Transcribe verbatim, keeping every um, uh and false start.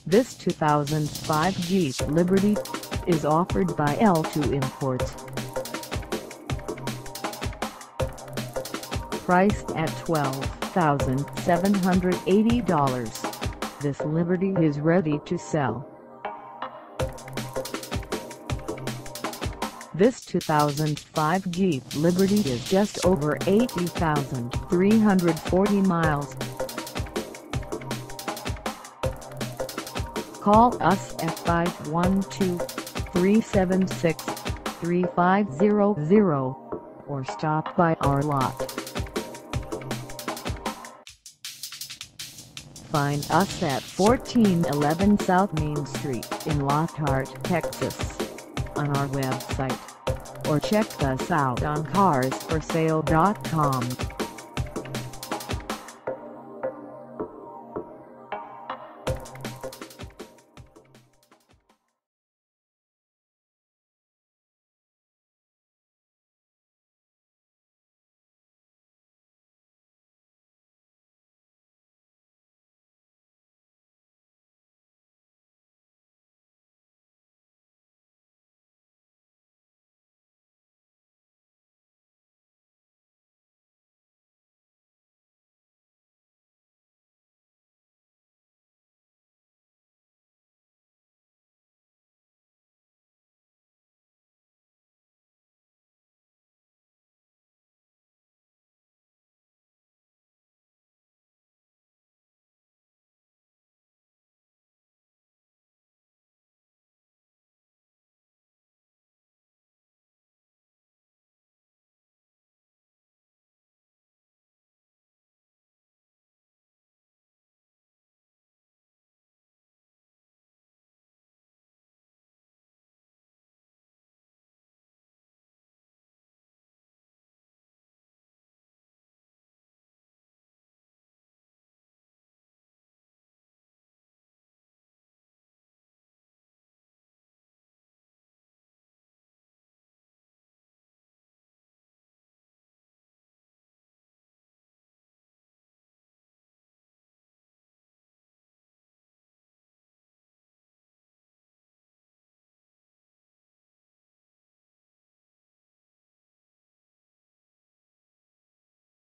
This two thousand five Jeep Liberty is offered by L two Imports. Priced at twelve thousand seven hundred eighty dollars, this Liberty is ready to sell. This two thousand five Jeep Liberty is just over eighty thousand three hundred forty miles. Call us at five one two, three seven six, three five zero zero or stop by our lot. Find us at fourteen eleven South Main Street in Lockhart, Texas, on our website, or check us out on cars for sale dot com.